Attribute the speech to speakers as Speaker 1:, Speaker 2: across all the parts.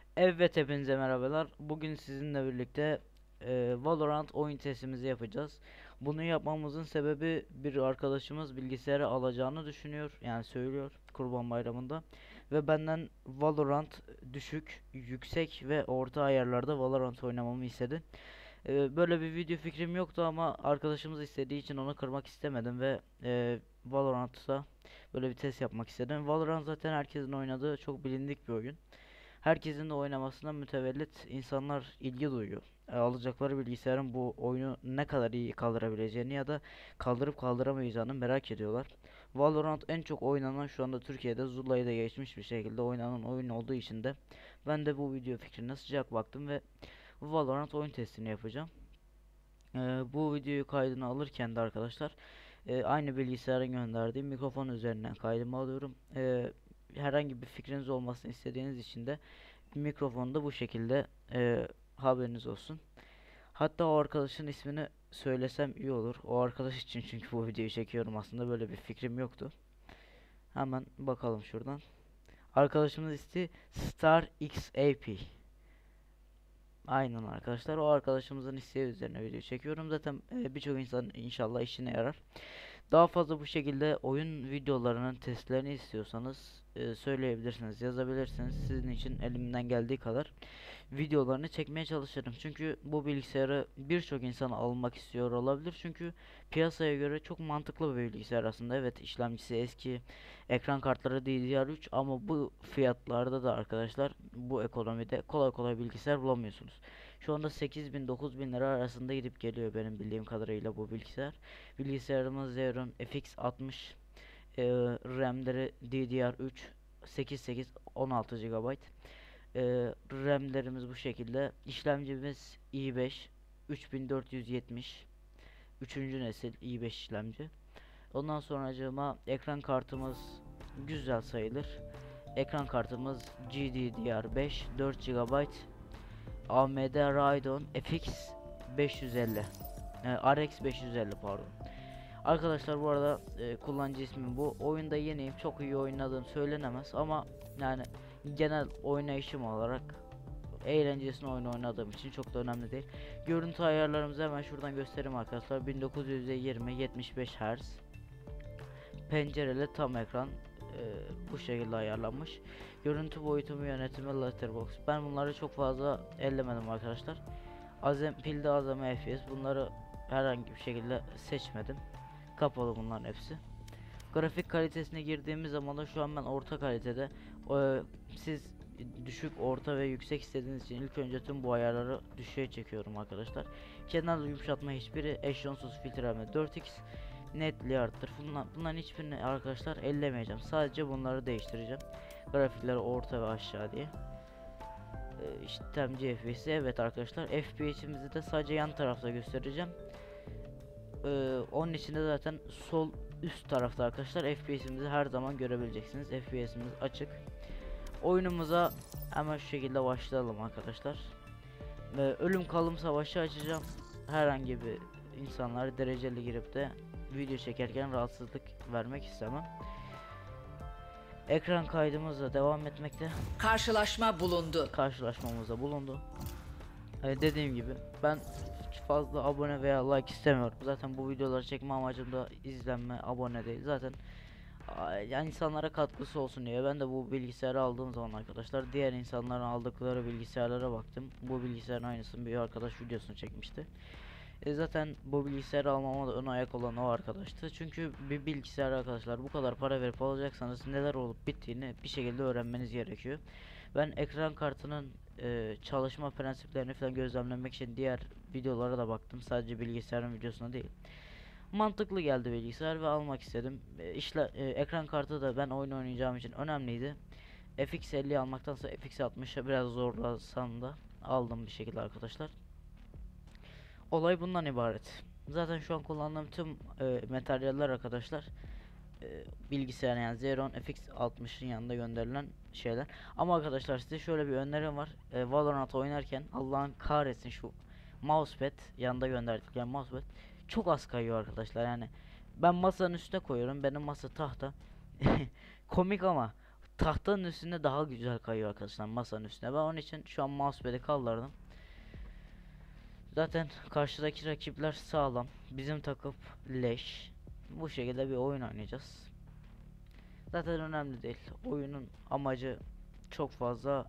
Speaker 1: Evet, hepinize merhabalar. Bugün sizinle birlikte Valorant oyun testimizi yapacağız. Bunu yapmamızın sebebi bir arkadaşımız bilgisayarı alacağını düşünüyor. Yani söylüyor Kurban Bayramı'nda. Ve benden Valorant düşük, yüksek ve orta ayarlarda Valorant oynamamı istedi. Böyle bir video fikrim yoktu ama arkadaşımız istediği için onu kırmak istemedim ve Valorant'ta böyle bir test yapmak istedim. Valorant zaten herkesin oynadığı çok bilindik bir oyun. Herkesin de oynamasından mütevellit insanlar ilgi duyuyor. Alacakları bilgisayarın bu oyunu ne kadar iyi kaldırabileceğini ya da kaldırıp kaldıramayacağını merak ediyorlar. Valorant en çok oynanan, şu anda Türkiye'de Zula'yı da geçmiş bir şekilde oynanan oyun olduğu için de ben de bu video fikrine sıcak baktım ve Valorant oyun testini yapacağım. Bu videoyu kaydını alırken de arkadaşlar aynı bilgisayarın gönderdiğim mikrofon üzerinden kaydımı alıyorum. Herhangi bir fikriniz olmasını istediğiniz için de mikrofonu da bu şekilde, haberiniz olsun. Hatta o arkadaşın ismini söylesem iyi olur. O arkadaş için, çünkü bu videoyu çekiyorum, aslında böyle bir fikrim yoktu. Hemen bakalım şuradan. Arkadaşımız ismi Star XAP. Aynen arkadaşlar, o arkadaşımızın isteği üzerine video çekiyorum. Zaten birçok insan inşallah işine yarar. Daha fazla bu şekilde oyun videolarının testlerini istiyorsanız söyleyebilirsiniz, yazabilirsiniz. Sizin için elimden geldiği kadar videolarını çekmeye çalışırım. Çünkü bu bilgisayarı birçok insan almak istiyor olabilir. Çünkü piyasaya göre çok mantıklı bir bilgisayar aslında. Evet, işlemcisi eski, ekran kartları DDR3, ama bu fiyatlarda da arkadaşlar, bu ekonomide kolay kolay bilgisayar bulamıyorsunuz. Şu anda 8.000 9.000 lira arasında gidip geliyor benim bildiğim kadarıyla bu bilgisayar. Bilgisayarımız Xeon FX 60, RAM'leri DDR3, 8 16 GB. RAM'lerimiz bu şekilde. İşlemcimiz i5 3470, üçüncü nesil i5 işlemci. Ondan sonracığıma ekran kartımız güzel sayılır. Ekran kartımız GDDR5 4 GB, AMD Radeon FX 550, RX 550 pardon. Arkadaşlar, bu arada kullanıcı ismim bu. Oyunda yeniyim. Çok iyi oynadığım söylenemez ama yani genel oynayışım olarak eğlencesine oyun oynadığım için çok da önemli değil. Görüntü ayarlarımızı hemen şuradan göstereyim arkadaşlar. 1920 75 Hz. Pencereli tam ekran, bu şekilde ayarlanmış. Görüntü boyutumu yönetimi letterbox. Ben bunları çok fazla ellemedim arkadaşlar. Pilde azami FPS, bunları herhangi bir şekilde seçmedim. Kapalı bunların hepsi. Grafik kalitesine girdiğimiz zaman da şu an ben orta kalitede. Siz düşük, orta ve yüksek istediğiniz için ilk önce tüm bu ayarları düşüğe çekiyorum arkadaşlar. Kenar yumuşatma hiçbiri, eşyonsuz filtreleme 4x, netliği arttır. Bunların hiçbirini arkadaşlar ellemeyeceğim. Sadece bunları değiştireceğim. Grafikleri orta ve aşağı diye. İşlemci FPS'i, evet arkadaşlar, FPS'imizi de sadece yan tarafta göstereceğim. Onun içinde zaten sol üst tarafta arkadaşlar FPS'imizi her zaman görebileceksiniz. FPS'imiz açık. Oyunumuza hemen şu şekilde başlayalım arkadaşlar. Ölüm kalım savaşı açacağım. Herhangi bir insanlar dereceli girip de video çekerken rahatsızlık vermek istemem. Ekran kaydımızla devam etmekte.
Speaker 2: Karşılaşma bulundu.
Speaker 1: Karşılaşmamızda bulundu. Dediğim gibi ben fazla abone veya like istemiyorum. Zaten bu videoları çekme amacım da izlenme, abone değil. Zaten yani insanlara katkısı olsun diye ben de bu bilgisayarı aldığım zaman arkadaşlar, diğer insanların aldıkları bilgisayarlara baktım. Bu bilgisayarın aynısını bir arkadaş videosunu çekmişti. Zaten bu bilgisayarı almama da ön ayak olan o arkadaştı. Çünkü bir bilgisayar arkadaşlar, bu kadar para verip alacaksanız neler olup bittiğini bir şekilde öğrenmeniz gerekiyor. Ben ekran kartının çalışma prensiplerini falan gözlemlemek için diğer videolara da baktım. Sadece bilgisayarın videosuna değil. Mantıklı geldi bilgisayar ve almak istedim. Ekran kartı da ben oyun oynayacağım için önemliydi. FX 50 almaktansa FX 60'a biraz zorlasam da aldım bir şekilde arkadaşlar. Olay bundan ibaret. Zaten şu an kullandığım tüm materyaller arkadaşlar, bilgisayar, yani Xeon FX 60'ın yanında gönderilen şeyler. Ama arkadaşlar, size şöyle bir önerim var. Valorant oynarken Allah'ın kahretsin, şu mousepad, yanında gönderdikleri mousepad çok az kayıyor arkadaşlar. Yani ben masanın üstüne koyuyorum, benim masa tahta. Komik ama tahtanın üstünde daha güzel kayıyor arkadaşlar, masanın üstüne. Ben onun için şu an mousepad'i kaldırdım. Zaten karşıdaki rakipler sağlam. Bizim takım leş. Bu şekilde bir oyun oynayacağız. Zaten önemli değil. Oyunun amacı çok fazla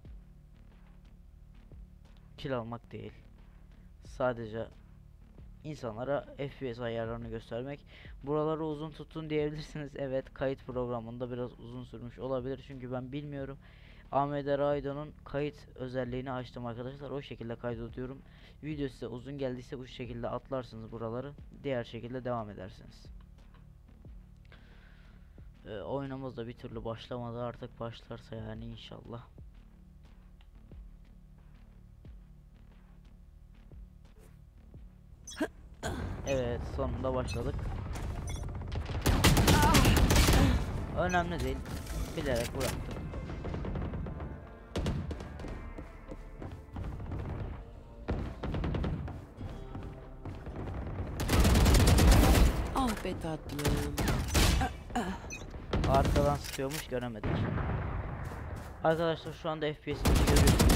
Speaker 1: kill almak değil. Sadece insanlara FPS ayarlarını göstermek. Buraları uzun tutun diyebilirsiniz. Evet, kayıt programında biraz uzun sürmüş olabilir. Çünkü ben bilmiyorum. AMD Radeon'un kayıt özelliğini açtım arkadaşlar. O şekilde kaydediyorum. Video size uzun geldiyse bu şekilde atlarsınız buraları. Diğer şekilde devam edersiniz. Oyunumuz da bir türlü başlamadı. Artık başlarsa yani inşallah. Evet, sonunda başladık. Önemli değil. Bilerek bıraktım.
Speaker 3: Ah be tatlım.
Speaker 1: Arkadan sıkıyormuş, göremedik. Arkadaşlar şu anda FPS'imizi görüyorsunuz.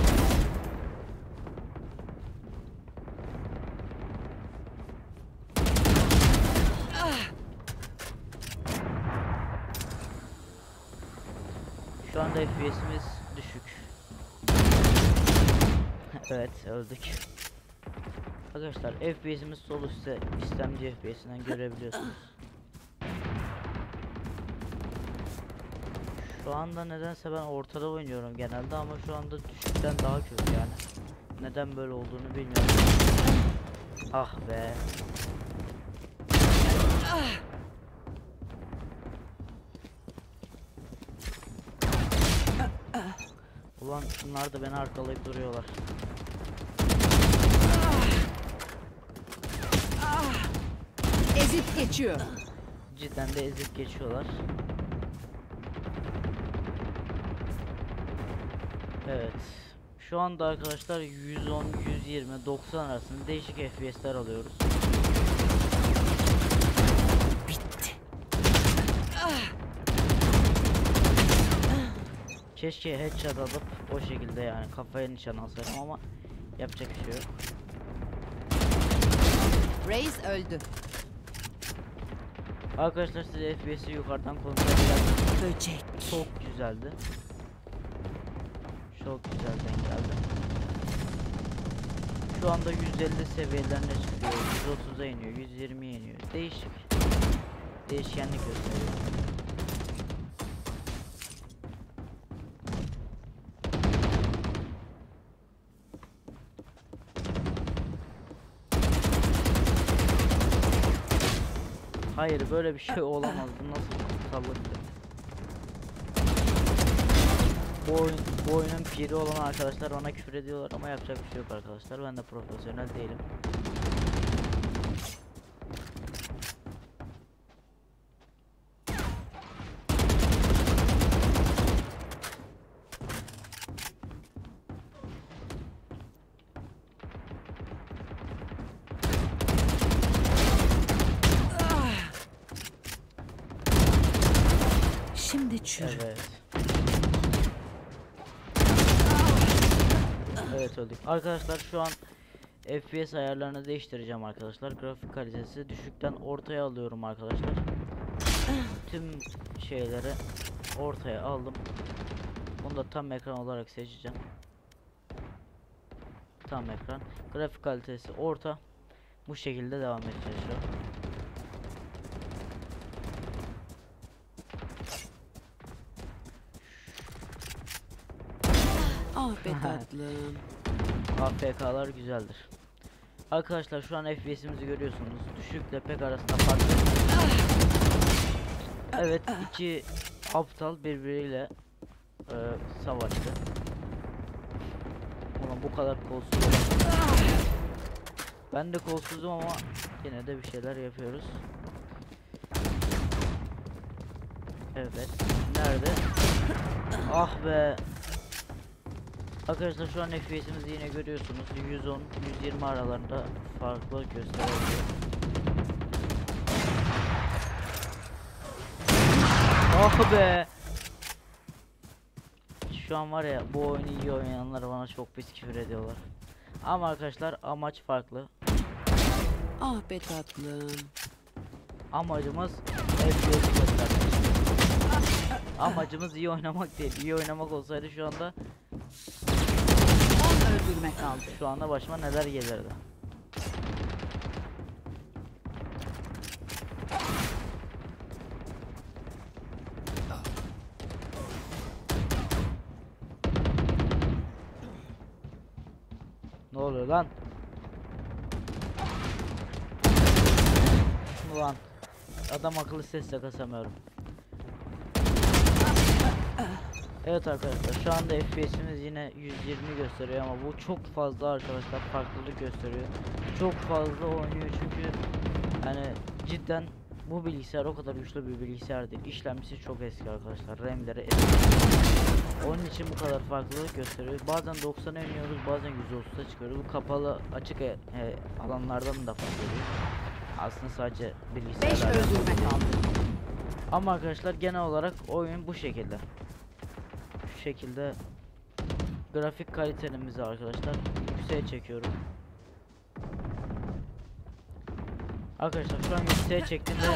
Speaker 1: Şu anda FPS'imiz düşük. Evet, öldük. Arkadaşlar FPS'imiz sol üstte, istemci FPS'inden görebiliyorsunuz. Şu anda nedense ben ortada oynuyorum genelde ama şu anda düşükten daha kötü yani. Neden böyle olduğunu bilmiyorum. Ah be. Ulan şunlar da beni arkalayıp duruyorlar.
Speaker 2: Ezip geçiyor.
Speaker 1: Cidden de ezip geçiyorlar. Evet. Şu anda arkadaşlar 110, 120, 90 arasında değişik FPS'ler alıyoruz.
Speaker 3: Bitti.
Speaker 1: Keşke headshot alıp o şekilde yani kafaya nişan alsaydım ama yapacak bir şey yok.
Speaker 2: Reis öldü.
Speaker 1: Arkadaşlar size FPS'i yukarıdan kontrol ederseniz
Speaker 3: Böcek.
Speaker 1: çok güzeldi. Çok güzel denk geldi. Şu anda 150 seviyelerine çıkıyor, 130'a iniyor, 120'ye iniyor. Değişik. Değişkenlik gösteriyor. Hayır, böyle bir şey olamaz. Bu nasıl sallıktır? Bu oyunun piri olan arkadaşlar ona küfür ediyorlar ama yapacak bir şey yok arkadaşlar. Ben de profesyonel değilim.
Speaker 3: Şimdi çürü.
Speaker 1: Evet. Evet, öldük. Arkadaşlar şu an FPS ayarlarını değiştireceğim arkadaşlar. Grafik kalitesi düşükten ortaya alıyorum arkadaşlar. Tüm şeyleri ortaya aldım. Bunu da tam ekran olarak seçeceğim. Tam ekran. Grafik kalitesi orta. Bu şekilde devam edeceğiz şu an.
Speaker 3: Ah be tatlım.
Speaker 1: AFK'lar güzeldir. Arkadaşlar şu an FPS'imizi görüyorsunuz. Düşükle pek arasında fark yok. Evet, iki aptal birbiriyle savaştı. Ulan bu kadar kolsuz. Ben de kolsuzum ama yine de bir şeyler yapıyoruz. Evet. Nerede? Ah be. Arkadaşlar şu an FPS'imizi yine görüyorsunuz. 110, 120 aralarında farklılık gösteriyor. Ah be. şu an var ya, bu oyunu iyi oynayanlar bana çok pis küfür ediyorlar. Ama arkadaşlar amaç farklı.
Speaker 3: Ah be tatlım.
Speaker 1: Amacımız FPS göstermek. Amacımız iyi oynamak değil. İyi oynamak olsaydı şu anda
Speaker 2: Öldürme kaldı.
Speaker 1: şu anda başıma neler gelirdi. Ne oluyor lan? Ulan adam akıllı sesle kasamıyorum. Evet arkadaşlar, şu anda FPS'imiz yine 120 gösteriyor ama bu çok fazla arkadaşlar, farklılık gösteriyor. Çok fazla oynuyor çünkü yani cidden bu bilgisayar o kadar güçlü bir bilgisayar değil. İşlemcisi çok eski arkadaşlar. RAM'leri eski. Onun için bu kadar farklılık gösteriyor. Bazen 90'a iniyoruz, bazen 130'a çıkıyoruz. Bu kapalı açık alanlardan da fark ediyor. Aslında sadece
Speaker 2: 5
Speaker 1: bilgisayarlar.
Speaker 2: öldürme kaldı.
Speaker 1: Ama arkadaşlar genel olarak oyun bu şekilde. Şu şekilde grafik kalitemizi arkadaşlar yükseğe çekiyorum. Arkadaşlar şu an yükseğe çektiğimde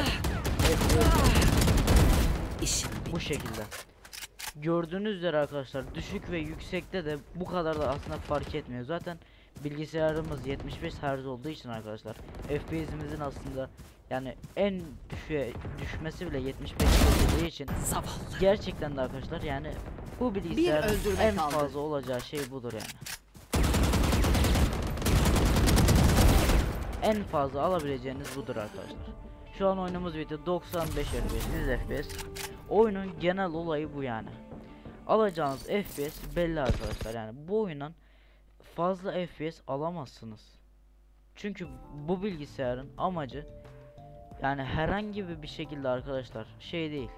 Speaker 3: İşim bitti.
Speaker 1: bu şekilde. Gördüğünüz üzere arkadaşlar düşük ve yüksekte de bu kadar da aslında fark etmiyor. Zaten bilgisayarımız 75 Hz olduğu için arkadaşlar FPS'imizin aslında yani en düşmesi bile 75 olduğu için
Speaker 3: Zavallı.
Speaker 1: gerçekten de arkadaşlar yani bu bilgisayar
Speaker 2: öldürme
Speaker 1: en
Speaker 2: kaldı.
Speaker 1: fazla olacağı şey budur yani. En fazla alabileceğiniz budur arkadaşlar. Şu an oyunumuz video 95 FPS, 100 FPS. Oyunun genel olayı bu yani. Alacağınız FPS belli arkadaşlar. Yani bu oyundan fazla FPS alamazsınız. Çünkü bu bilgisayarın amacı yani herhangi bir şekilde arkadaşlar şey değil.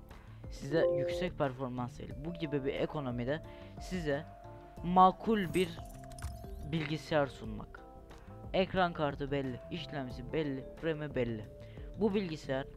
Speaker 1: Size yüksek performans değil. Bu gibi bir ekonomide size makul bir bilgisayar sunmak. Ekran kartı belli, işlemcisi belli, RAM'i belli. Bu bilgisayar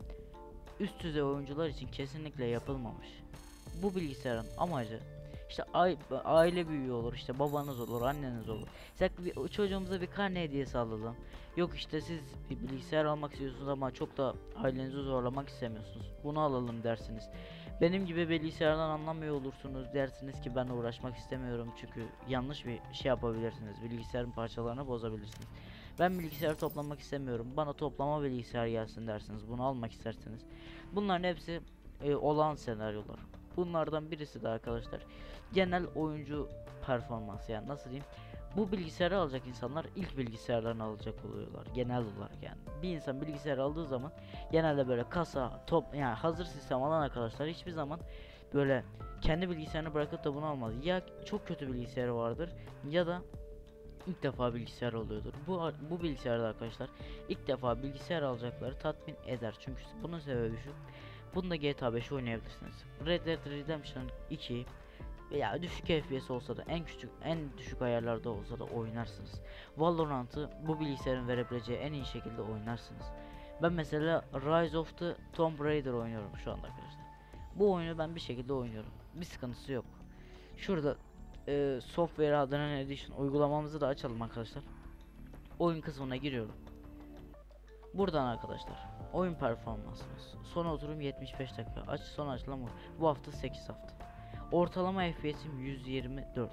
Speaker 1: üst düzey oyuncular için kesinlikle yapılmamış. Bu bilgisayarın amacı işte aile büyüğü olur, işte babanız olur, anneniz olur. Çocuğumuza bir karne hediyesi alalım. Yok işte siz bir bilgisayar almak istiyorsunuz ama çok da ailenizi zorlamak istemiyorsunuz. Bunu alalım dersiniz. Benim gibi bilgisayardan anlamıyor olursunuz, dersiniz ki ben uğraşmak istemiyorum çünkü yanlış bir şey yapabilirsiniz. Bilgisayarın parçalarını bozabilirsiniz. Ben bilgisayar toplamak istemiyorum, bana toplama bilgisayar gelsin dersiniz. Bunu almak isterseniz. Bunların hepsi olan senaryolar. Bunlardan birisi de arkadaşlar genel oyuncu performansı, yani nasıl diyeyim, bu bilgisayarı alacak insanlar ilk bilgisayarlarını alacak oluyorlar genel olarak. Yani bir insan bilgisayar aldığı zaman genelde böyle kasa top, yani hazır sistem alan arkadaşlar hiçbir zaman böyle kendi bilgisayarını bırakıp da bunu almaz. Ya çok kötü bilgisayarı vardır ya da ilk defa bilgisayar oluyordur. Bu bilgisayarda arkadaşlar ilk defa bilgisayar alacakları tatmin eder. Çünkü bunun sebebi şu: bunda GTA 5 oynayabilirsiniz. Red Dead Redemption 2 veya düşük FPS olsa da en düşük ayarlarda olsa da oynarsınız. Valorant'ı bu bilgisayarın verebileceği en iyi şekilde oynarsınız. Ben mesela Rise of the Tomb Raider oynuyorum şu anda arkadaşlar. Bu oyunu ben bir şekilde oynuyorum. Bir sıkıntısı yok. Şurada Software adına Edition uygulamamızı da açalım arkadaşlar. Oyun kısmına giriyorum. Buradan arkadaşlar oyun performansımız. Son oturum 75 dakika. Son açılımı bu hafta 8 hafta. Ortalama FPS'im 124.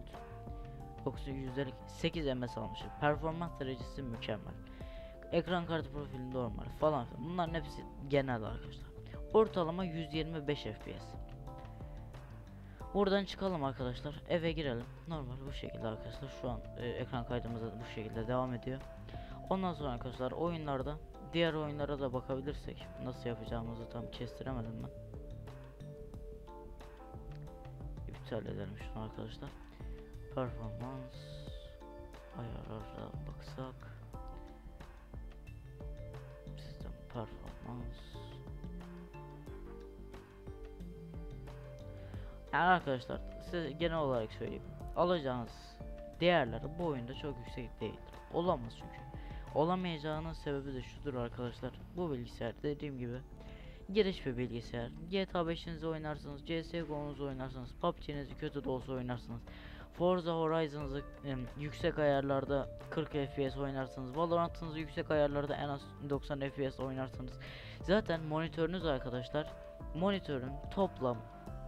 Speaker 1: 8 ms almışım. Performans derecesi mükemmel. Ekran kartı profili normal falan filan. Bunların hepsi genel arkadaşlar. Ortalama 125 FPS. Buradan çıkalım arkadaşlar. Eve girelim. Normal bu şekilde arkadaşlar. Şu an ekran kaydımız da bu şekilde devam ediyor. Ondan sonra arkadaşlar oyunlarda diğer oyunlara da bakabilirsek nasıl yapacağımızı tam kestiremedim ben. İptal edelim şunu arkadaşlar. Performans ayarlara baksak. Sistem performans. Yani arkadaşlar size genel olarak söyleyeyim. Alacağınız değerler bu oyunda çok yüksek değildir. Olamaz çünkü. Olamayacağının sebebi de şudur arkadaşlar. Bu bilgisayar dediğim gibi Giriş bir bilgisayar. GTA 5'inizi oynarsınız, CSGO'nuzu oynarsınız, PUBG'nizi kötü de olsa oynarsınız. Forza Horizon'ı yüksek ayarlarda 40 FPS oynarsınız. Valorant'ınızı yüksek ayarlarda en az 90 FPS oynarsınız. Zaten monitörünüz arkadaşlar, monitörün toplam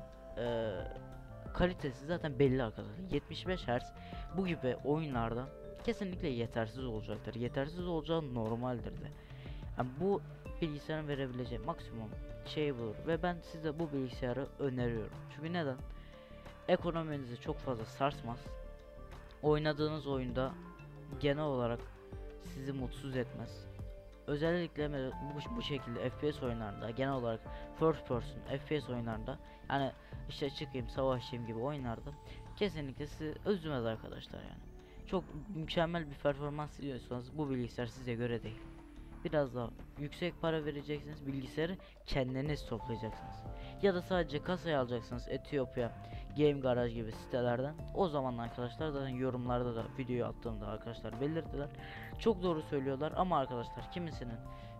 Speaker 1: kalitesi zaten belli arkadaşlar. 75 Hz bu gibi oyunlarda kesinlikle yetersiz olacaktır. Yetersiz olacağı normaldir de. Yani bu bilgisayarın verebileceği maksimum şey budur ve ben size bu bilgisayarı öneriyorum. Çünkü neden? Ekonominizi çok fazla sarsmaz. Oynadığınız oyunda genel olarak sizi mutsuz etmez. Özellikle bu şekilde FPS oyunlarında, genel olarak first person FPS oyunlarında, yani işte çıkayım savaşayım gibi oyunlarda kesinlikle sizi üzmez arkadaşlar yani. Çok mükemmel bir performans istiyorsanız bu bilgisayar size göre değil. Biraz daha yüksek para vereceksiniz, bilgisayarı kendiniz toplayacaksınız. Ya da sadece kasayı alacaksınız Etiyopya Game Garage gibi sitelerden. O zaman arkadaşlar zaten yorumlarda da videoyu attığımda arkadaşlar belirttiler. Çok doğru söylüyorlar ama arkadaşlar kimisinin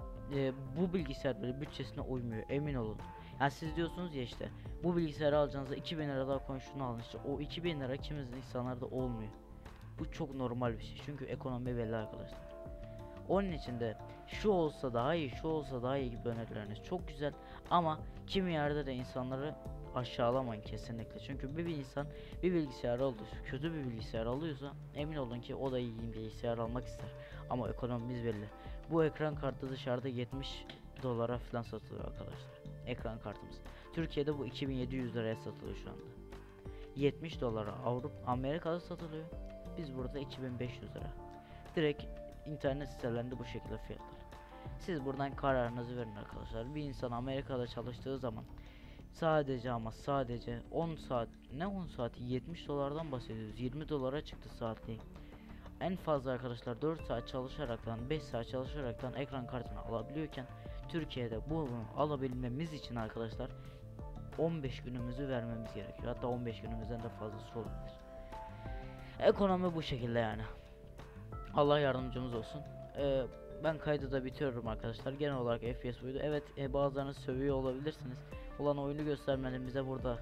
Speaker 1: bu bilgisayar böyle bütçesine uymuyor, emin olun. Yani siz diyorsunuz ya işte bu bilgisayarı alacağınızda 2000 lira daha koyun şunu alın, işte o 2000 lira kimisi insanlarda olmuyor. Bu çok normal bir şey çünkü ekonomi belli arkadaşlar. Onun için de şu olsa daha iyi, şu olsa daha iyi gibi önerileriniz çok güzel ama kimi yerde de insanları aşağılamayın kesinlikle. Çünkü bir insan bir bilgisayar aldı, kötü bir bilgisayar alıyorsa emin olun ki o da iyi bir bilgisayar almak ister. Ama ekonomimiz belli. Bu ekran kartı dışarıda 70 dolara falan satılıyor arkadaşlar. Ekran kartımız. Türkiye'de bu 2700 liraya satılıyor şu anda. 70 dolara Amerika'da satılıyor. Biz burada 2500 lira. Direkt internet sitelerinde bu şekilde fiyatlar. Siz buradan kararınızı verin arkadaşlar. Bir insan Amerika'da çalıştığı zaman sadece ama sadece 10 saat, ne 10 saati, 70 dolardan bahsediyoruz. 20 dolara çıktı saatliği. En fazla arkadaşlar 4 saat çalışaraktan, 5 saat çalışaraktan ekran kartını alabiliyorken Türkiye'de bunu alabilmemiz için arkadaşlar 15 günümüzü vermemiz gerekiyor. Hatta 15 günümüzden de fazlası olabilir. Ekonomi bu şekilde yani. Allah yardımcımız olsun. Ben kaydı da bitiriyorum arkadaşlar. Genel olarak FPS buydu. Evet, bazılarınız sövüyor olabilirsiniz. Ulan oyunu göstermedin bize burada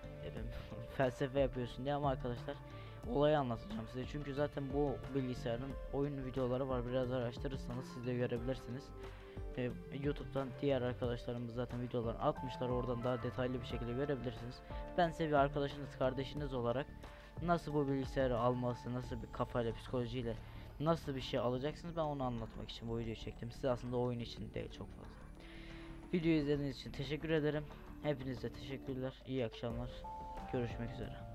Speaker 1: felsefe yapıyorsun diye, ama arkadaşlar olayı anlatacağım size. Çünkü zaten bu bilgisayarın oyun videoları var. Biraz araştırırsanız siz de görebilirsiniz. YouTube'dan diğer arkadaşlarımız zaten videolarını atmışlar. Oradan daha detaylı bir şekilde görebilirsiniz. Ben size bir arkadaşınız, kardeşiniz olarak nasıl bu bilgisayarı alması, nasıl bir kafayla, psikolojiyle nasıl bir şey alacaksınız, ben onu anlatmak için bu videoyu çektim. Size aslında oyun için değil çok fazla. Videoyu izlediğiniz için teşekkür ederim. Hepinize teşekkürler. İyi akşamlar. Görüşmek üzere.